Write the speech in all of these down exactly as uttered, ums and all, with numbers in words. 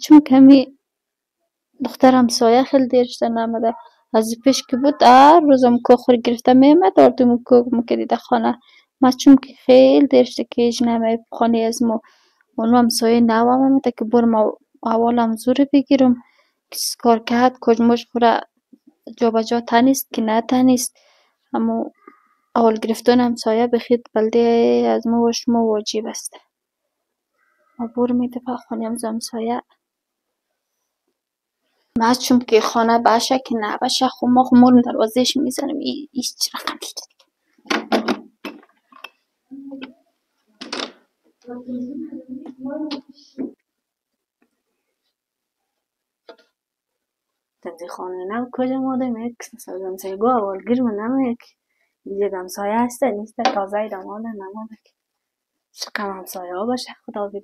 چون کمی دخترم سایه خیلی دیرشتر نامده. از پیش که بود هر روزم کوخور گرفته میمد آردم کوک میکردی خانه. ما چون که خیلی دیرشته که ایج نمی خانه از ما اونو هم سایه نوام آمده که برم اولم زور بگیرم کس کار کرد کجمش خوره جا بجا تنیست که نه تنیست. اما اول گرفتن هم سایه بخید بلده از ما و شما واجب است. ما برم میده خانه هم زم سایه ما چون که خانه باشه که نه باشه خو ما خمورم دروازهش میزنم ایش چی رقم شده تنزی خانه نو کجا مادم یک سازم سایگو اولگیر من نمیک دیدم سایه هسته نیسته تازه ایدم آده نمادک شکم هم سایه ها باشه خدا بیده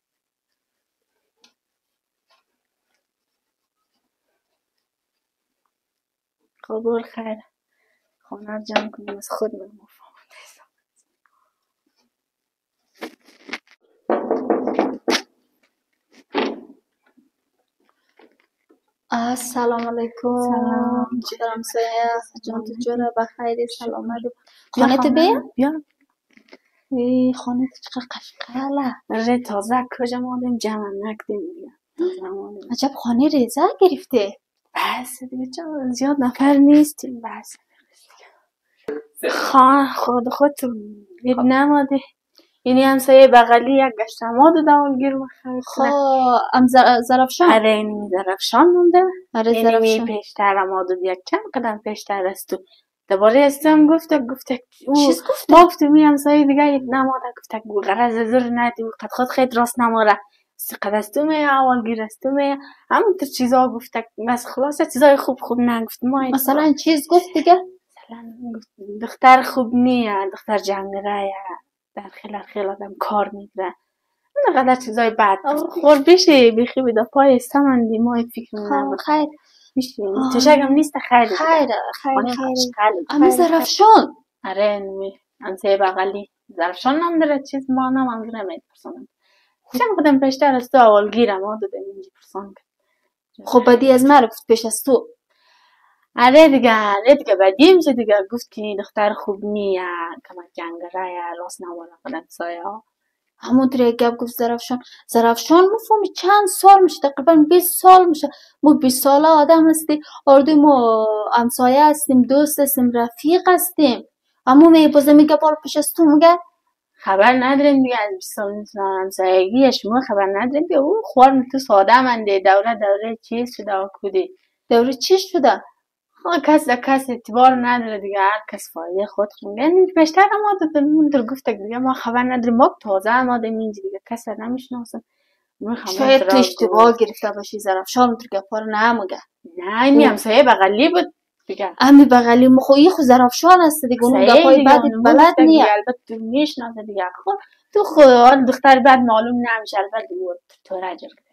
قبول خیر خانه رو جمع کنیم از خود من مفهوم السلام علیکم. سلام چطورم سایه جان تو جوره بخیری سلامت خانه تو بیا بیا ای خانه تو چقدر قشنگه ره تازه کجا مادم جمع نکدیم دیگه عجب خانه ریزه گرفته بس دیگه چون زیاد نفر نیستیم بس خان خود خود تو بید نماده یعنی همسایه بغلی یک گشت اماد داولگیر مخیر خواه ام زرفشان اره اینمی زرفشان مونده اره اینمی پیشتر اماد یک چند قدم پیشتر است تو دوباره استم گفته گفته چیز گفته؟ ما گفته می همسایه دیگه یک نماده گفته غرض زر ندی قد خود خیلی راست نماره سقد است می اولگیر است می همون تر چیزا گفته بس خلاصه چیزای خوب خوب نگفت ما مثلا چیز گفت دیگه مثلا گفت دختر خوب نیه دختر جنگره در خیلی خیلی آدم کار میگره اینقدر چیزای بد خور بشه بیخی بیده پای استمندی ما فکر نبود خیر میشه تشکم نیست خیر خیر خیر خیر اما زرفشان اره نمی انسه بغلی زرفشان نام داره چیز ما نام هم داره مید پرسانم چند قدم پیشتر از تو اول گیرم ها داده اینجی پرسان خب بدی از من رفت پیش از تو اره دیگه اره دیگه بدی میشه دیگه گفت که دختر خوب نیه کمک جنگره یا راست نمانه قدم سایه ها همون طور یک گپ گفت زرفشان زرفشان مفهومی چند سال میشه تقریبا بیست سال میشه ما بیست ساله آدم هستی آردی ما همسایه هستیم دوست هستیم رفیق هستیم اما می بازه میگه بار پیش از تو میگه خبر نداریم دیگه از بیست سال همسایگی شما خبر نداریم دیگه او خوار تو ساده منده دوره دوره چیز شده و کودی دوره چی شده خواه کس در کس اعتبار نداره دیگه هر کس فایده خود خونده یعنی بیشتر ما دادم در گفته دیگه ما خبر نداریم ما تازه ما داریم اینجا دیگه کس را نمیشناسم شاید تو اشتباه گرفته باشی زرفشان تو گپا رو نمیگه نه این همسایه بغلی بود دیگه امی بغلی مخویی خو زرفشان هست دیگه اون گپای بعد بلد نیه البته تو میشناسه دیگه خب تو خود دختر بعد معلوم نمیشه البته تو را جور کده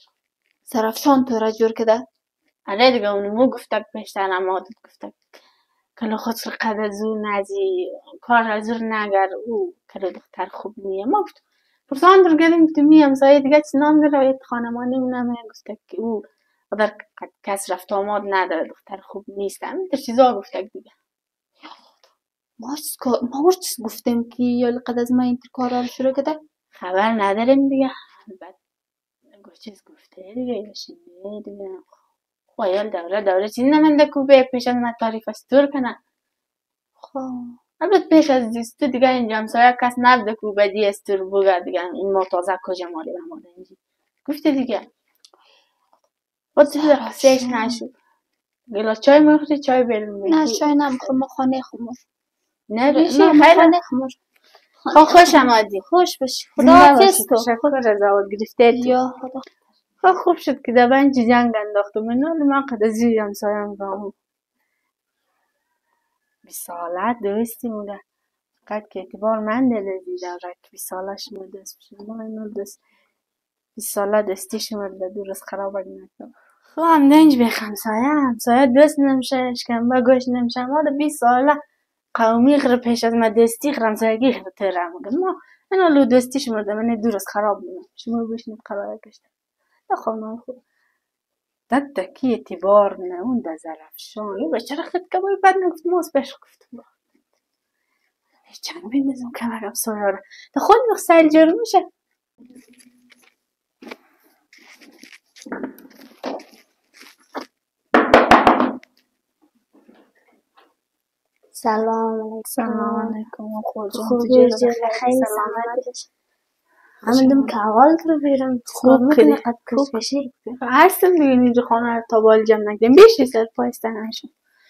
زرفشان تو را جور کده آره دیگه اونمو گفته پیشتر نمادت گفته کلا خود سر قد زور نزی کار زور نگر او کلا دختر خوب نیه ما گفت پرسان در گردیم گفتم می همسایه دیگه چی نام داره ایت خانمانی نمیه گفته که او قدر کس رفت آماد نداره دختر خوب نیست همین در چیزا گفته دیگه ما ورچ چیز گفتیم که یا قد از ما این کارا رو شروع کده خبر نداریم دیگه بعد چیز گفته دیگه یاشینه دیگه خواهیال دوره دوره چیزی نمنده که به پیش از من تعریف است دور کنه خواه البته پیش از دیستو دیگه اینجا همسایه کس نبده که بدی استر بگه دیگه این متازه کجا مالی بماده اینجا گفته دیگه خود دیگه قصهش نشد گلاس چای میخوری چای بریم نه چای نمیخورم ما خانه خمور نه بیشی خیلی خمور خواه خوش آمدی خوش باشی خدا حافظ تو تشکر رضا گرفته یا خدا خواه خوب شد که دبا اینجا جنگ انداخته من نالی من قد از زیر همسایم گامو بی ساله دوستی موده قد که اعتبار من دل دیده را که بی سالش موده است ما اینو دوست بی ساله دوستیش موده دور از خراب نکنم خب هم دنج بی همسایه همسایه دوست نمیشه اشکنبه گوش نمیشه ما ده بی ساله قومی غیر پیش از ما دوستی غیر همسایگی غیر تره مگه ما اینو لو دوستیش موده من دور از خراب موده شما بشنید قراره کشته خانه خوب داده کی اعتبار نه اون در زرفشان یه بچه خود کبایی بد نگفت ماز بهش گفتم چند بندازم کمرم سایه را ده خود میخ سیل جارو میشه. سلام علیکم. سلام علیکم خوجم خوبی جور خیلی سلامت باشی. همون که اول رو بیرم خوب کنه قد کش بشی هستم دیگه اینجا خانه رو تا بال جمع نگدیم بیشی سر پایستن هشم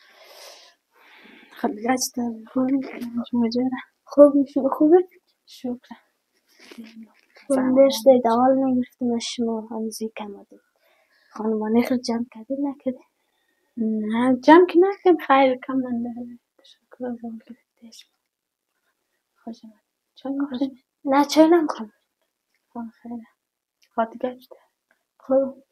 خب گشتم خوبی مجره خوب میشون خوبه شکر بندشته دوال نگرفتم از شما همزی کماده خانمانه خیلی جمع کردی نکده نه جمع که نکدیم خیلی کم من داره تشکر از اون گرفتش خوشم چای میخوریم؟ نه چای نمیخورم خیلی خاطی گشته خوب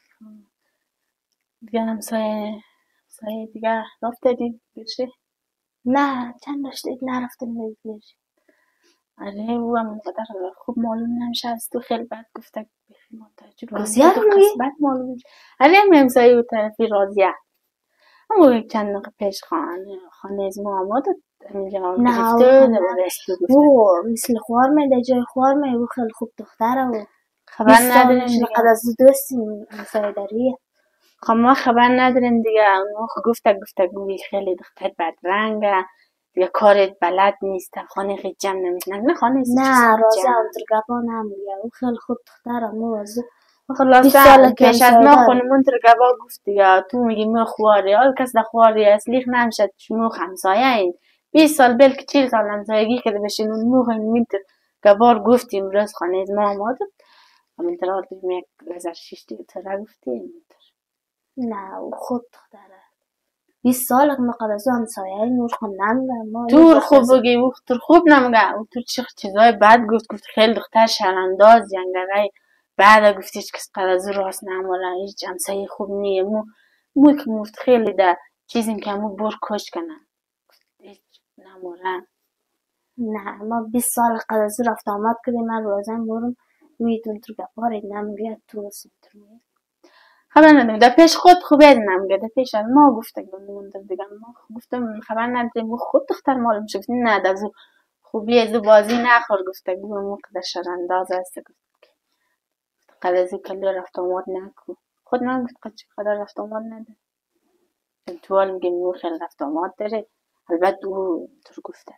دیگه هم سایه سایه دیگه رفته دید بیرشه نه چند داشتید نرفتم بیرشه آره او هم اونقدر خوب معلوم نمیشه از تو خیلی بد گفته بخی منتجب راضیه رو میگی؟ بد معلوم میشه آره هم همسایه او طرفی راضیه اما یک چند دقیقه پیش خانه خانه از ما آماد اینجا گرفته دوباره استو گفته او مثل خوار میده جای خوار میده او خیلی خوب دختره و خبر نداریم دیگه قد از دوستیم همسایه داریه خب ما خبر نداریم دیگه اونو گفته گفته گویی خیلی دختر بدرنگه دیگه کارت بلد نیست خانه خیلی جمع نمیشه نه خانه نه رازه اونتر گپا نمیگه او خیلی خوب دختره موازه خلاصه پیش از ما خونمون تر گبا گفت دیگه تو میگی ما خواری حال کس ده خواری اصلیخ نمشد شما همسایه این بیست سال بلکه چهل سال همسایگی کرده بشین اون موقع این تر گبار گفتیم روز خانه از ما آماده همین تر آردیم یک لزر شیشتی تر گفتیم نه او خود دختره بیست سال ما قد از همسایه نور خون نمیگه تور خوب بگی او تور خوب نمیگه او تور چه چیزای بد گفت گفت خیلی دختر شرانداز ینگره بعد گفتی هیچ کس قد از او راست نمولا هیچ همسایه خوب نیه مو مو که مفت خیلی ده چیزیم که مو بر کش کنن هیچ نمولا نه ما بیست سال قد از او رفت آمد کردیم من روزم برم ویدون تو گپاره نمیگه تو سنتر میگه خبر ندارم در پیش خود خوبه از نمیگه در پیش از ما گفته موندم دیگه ما گفتم خبر نداریم خود دختر معلوم شد نه در او خوبی از او بازی نخور گفته گفتم مو که در شرانداز هست قد از او کلی رفت آمد نکو خود من گفت قد چقدر رفت آمد نده تو حال میگه میو خیلی رفت آمد داره البته او تو گفته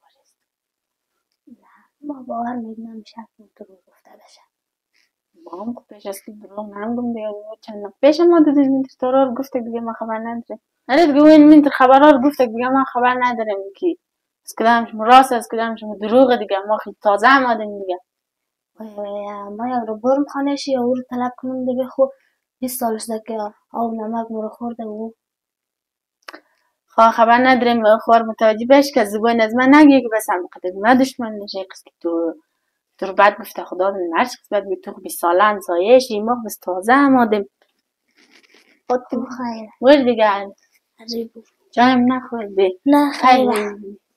نه ما باور میگه نمیشه تو رو گفته بشه ما هم پیش از که دروغ نمیگم دیگه چند پیش ما دیدیم این ترا رو گفته دیگه ما خبر نداره نه دیگه این من خبرها رو گفته دیگه ما خبر نداریم کی از کدامش راست از کدامش دروغ دیگه ما خیلی تازه آمدیم دیگه ما یک رو برم خانهش یا او رو طلب کنم دیگه خب بیست سالش ده که آب نمک مرا خورده او خواه خبر نداریم خوار متوجه بش که زبان از من نگیه که بس هم قدر نه دشمن نشه قصد که تو تو رو بعد گفته خدا دن مرش قصد بید تو بیست ساله انسایش این ماه بس تازه آمدیم خود تو خیره ور دیگه عجیب جایم نخورده نه خیره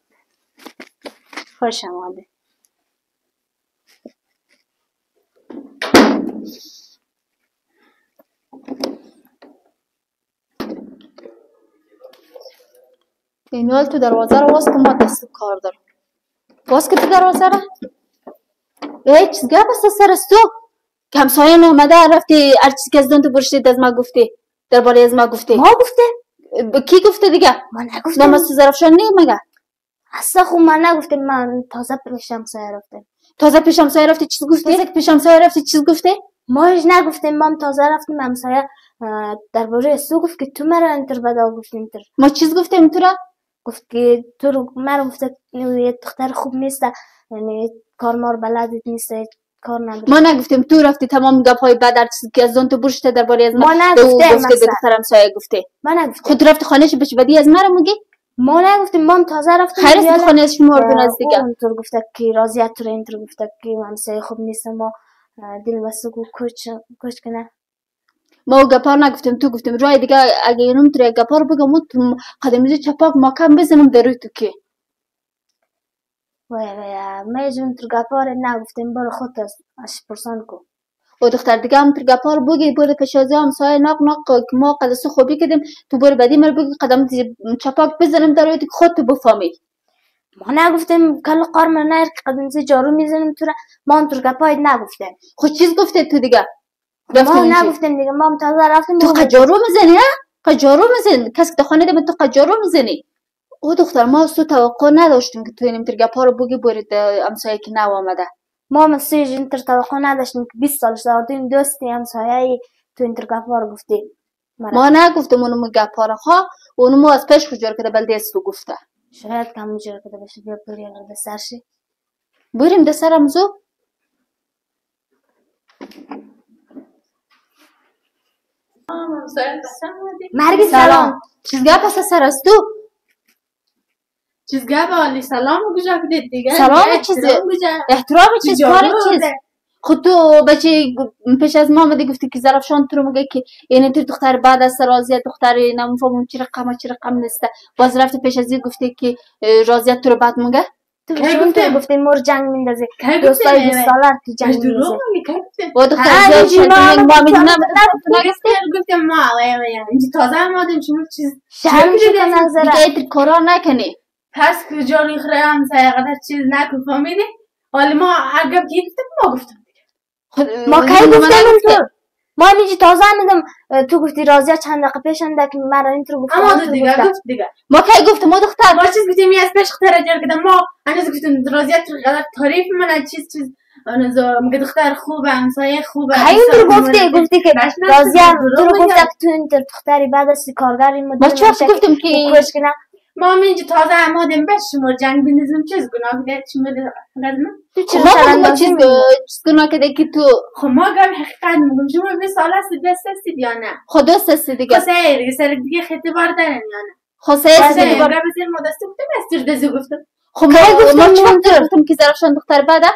خوش آمده این حال تو دروازه رو واس که ما دست کار دارم واس که تو دروازه رو ای چیز گپ است سر است تو که همسایه نامده رفتی هر چیزی که از دون تو برشتید از ما گفتی درباره از ما گفتی ما گفته کی گفته دیگه من نگفتم نماز تو ظرفشان نی مگه اصلا خب من نگفتم من تازه پیش همسایه رفتم تازه پیش همسایه رفتی چیز گفتی تازه پیش همسایه رفتی چیز گفتی ما هیچ نگفتیم ما تازه رفتیم همسایه درباره سو گفت که تو مرا انتر بدا گفتیم تر ما چیز گفتیم تو را گفت که تو رو مرا گفته یه دختر خوب نیست یعنی کار مار بلدت نیست کار نداره ما نگفتیم تو رفتی تمام گپای بعد هر چیزی که از دون تو برشته درباره از ما نگفتیم گفته دختر همسایه گفته ما نگفتیم خود رفتی خانهش بچ بدی از مرا میگی ما نگفتیم ما تازه رفتیم خیر است خانه از شما اردن از دیگه اونطور گفته که راضیت تو اینطور گفته که همسایه خوب نیست ما دل بسگو کوچ کوچ کنه ما گپار نگفتیم تو گفتیم رای دیگه اگه اینم تو گپار بگم تو قدمیزی چپاک ما کم بزنم دروی تو که وای وای ما جون تو گپار نگفتیم برو خود از اش پرسان کو و دختر دیگه هم تر گپار بگی برو پیش از همسایه ناق ناق که ما قدس خوبی کردیم تو برو بعدی مر بگی قدم چپاک بزنم در که خود تو بفهمی. ما نگفتیم کل قارم نیر که قدم زی جارو میزنیم تو را ما اون تر گپاید نگفتیم. خود چیز گفته تو دیگه؟ ما نگفتیم دیگه ما هم تازه رفتیم. تو قجارو میزنی ها؟ قجارو میزنی کسی که خانه دم تو قجارو میزنی. او دختر ما از تو توقع نداشتیم که تو این تر گپا رو بگی برید همسایه که نو آمده. ما مسیج اینتر توقع نداشتیم که بیست سال دادیم دوستی همسایه تو اینتر گپا رو گفتیم. ما نگفتم اونم گپا رو ها اونم از پیش خجار کده بلده است تو گفته. شاید کم جور کده بشه بیا بریم در سرشی. بریم در سرمزو. مرگی سلام. چیز گپ است سر از تو؟ چیز گپ علی سلام گوجا کدید دیگه. سلام چیز احترام چیز کار چیز. خود تو بچه پیش از ما آمده گفتی که ظرفشان تو رو میگه که یعنی تو دختر بعد از راضیت دختر نمیفهمم چی رقم چی رقم نیسته. باز رفته پیش از گفتی که راضیت تو رو بعد میگه. تو چون تو گفتی مور جنگ میندازی دوستای بیست سالار تو جنگ میندازی و دختر زیاد شد ما میدونم گفتم ما اینجا تازه آمدیم شما چیز شرم شکن نگذاره دیگه ایتر کارا نکنی پس کجا ریخره هم سایقدر چیز نکن فهمیدی حالا ما عقب گفتم ما گفتم ما کی گفتم تو ما اینجا تازه آمدم تو گفتی راضیه چند دقیقه پیش انده که مرا این تو گفتم اما دیگه گفت دیگه ما کی گفتم ما دختر ما چیز گفتیم از پیش خطر جر کردم ما هنوز گفتم راضیه قدر تعریف من چیز چیز هنوز میگه دختر خوبه همسایه خوبه کی تو گفتی گفتی که راضیه تو گفت که تو این دختری بعد از کارگری مدیر ما چه گفتم که ما اینجا تازه آمدیم بس شما جنگ بندازیم چیز گناه کرد شما لازم تو چرا شرم چیز گناه کرده که تو خب ما قبل حقیقت میگم شما بیست سال است دست هستید یا نه خود دست هستی دیگه خب سه دیگه سر دیگه اعتبار دارن یا نه خب سه هستی دیگه قبل از این ما دست گفتم استر دزو گفتم خب ما چه گفتم که ظرفشان دختر بعده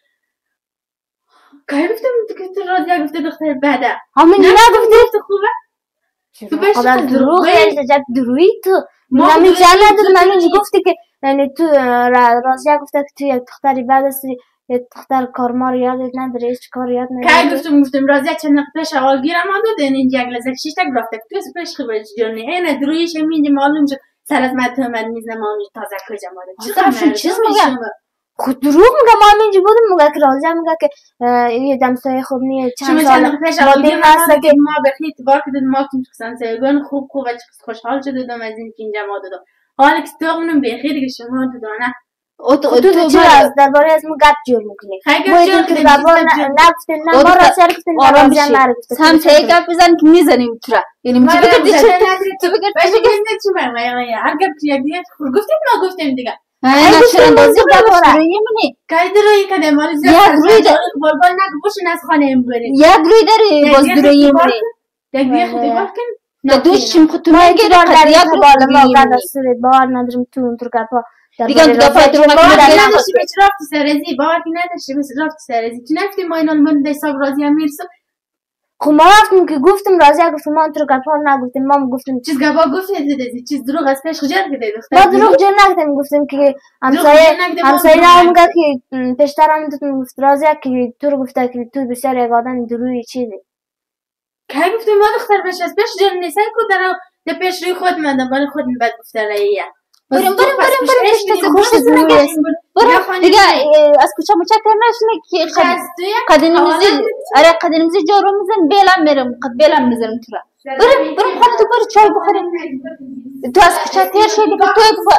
کی گفتم که راضیه گفته دختر بعده همین نگفتی خوبه تو بهش دروغ یعنی جب درویی تو ما همین جا ندارم همین گفتی که یعنی تو راضیه گفته که تو یک دختری بعد از یک دختر کارمار یادت نداره هیچ کار یاد نداره کی گفتم گفتم راضیه چند پیش اول گیرم آمد این جنگ لازم شش تا گرفته تو پیش خبرش جونی این درویش همین معلوم شد سر از من تو من میزنم ما تازه کجا ماده چه چیز میگه خود دروغ میگه ما همینجا بودیم میگه که راضیه میگه که یه دمسایه خوب نیه چند سال مادیم هست که ما به خیلی اعتبار کردیم ما که سنسایگان خوب خوب و خوشحال شدم از این که اینجا ما دادم حالا که تو اونم به خیلی دیگه شما تو دانه تو تو چرا از درباره از ما گپ جور میکنی باید که درباره نگفته نه ما راضیه رو گفتیم راضیه مرا گفته هم تایی گپ بزن که میزنیم تو را یعنی تو بگردی چه تو بگردی چه بگردی هر گپ یک دیگه گفتیم ما گفتیم دیگه نه چرا اندازی درباره روی منی که دروی کده مال زیاد روی داره بول بول نگوشن از خانه ام برید یک روی داره باز دروی منی یک دیگه خودی باکن نه دوشیم خود تو ما میگه در یک بالا ما قد از سر بار نداریم تو اون تو گپا دیگه تو گپا تو نمیگه نداشتی به رفتی سرزی باور کی نداشتی به رفتی سرزی تو نفتی ما اینا من حساب راضی امیرسو خب ما رفتیم که گفتم راضیه گفتم ما تو گپا نگفتیم ما گفتیم چیز گپا گفتی دیدی چیز دروغ از پیش خجر کده دختر ما دروغ جن نگفتیم گفتیم که همسایه همسایه نمیگه که پیشتر هم تو گفت راضیه که تو رو گفته که تو بسیار یک آدم درویی چیزی که گفتم ما دختر بشه از پیش جن نیست کو در در پیش روی خود من برای خود بعد گفته رایه بریم بریم بریم بریم پشت پشت زنگه بریم دیگه از کوچه مچه نشنه که قدنیمزی آره قدنیمزی جارو میزن بیلم میرم قد بیلم میزنم تو را بریم بریم خود تو برو چای بخوریم تو از کوچه تیر شدی که تو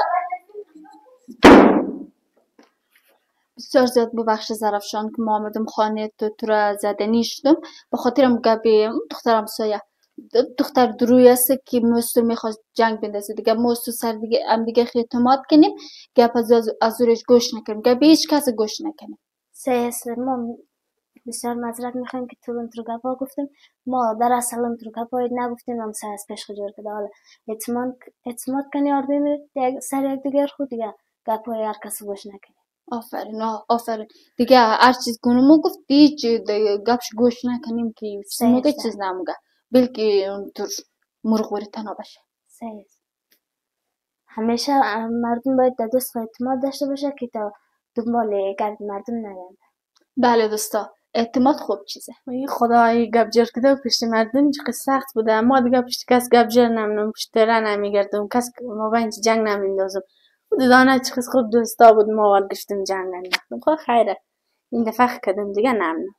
بسیار زیاد ببخش ظرفشان که ما آمدم خانه تو تو را زده نیشتم به خاطرم گبی دخترم سایه دختر دروی است که مستر میخواست جنگ بندازه دیگه مستر سر دیگه هم دیگه اعتماد کنیم گپ از از روش گوش نکنیم گپ هیچ کس گوش نکنیم سه سه ما بسیار معذرت میخوایم که تو اون گپا گفتیم ما در اصل اون گپا نگفتیم هم سه از پیش خجور کده حالا اعتماد اعتماد کنی آردیم سر یک دیگر خود دیگه گپا هر کس گوش نکنیم آفرین آفرین دیگه هر چیز کنم گفت هیچ گپش گوش نکنیم که سموگه چیز نموگه بلکه اونطور مرغوری تنها بشه سه همیشه مردم باید در دوست اعتماد داشته باشه که تا دنبال گرد مردم نگرده بله دوستا اعتماد خوب چیزه. ای خدای گپ جر کده و پشت مردم چقدر سخت بوده. ما دیگه پشت کس گپ جر نمونم، پشت تره نمیگردم، کس ما با اینچ جنگ نمیندازم. و دانه چقدر خوب دوستا بود، ما ورگشتیم جنگ نمیندازم. خب خیره این دفعه کدوم دیگه نمونم.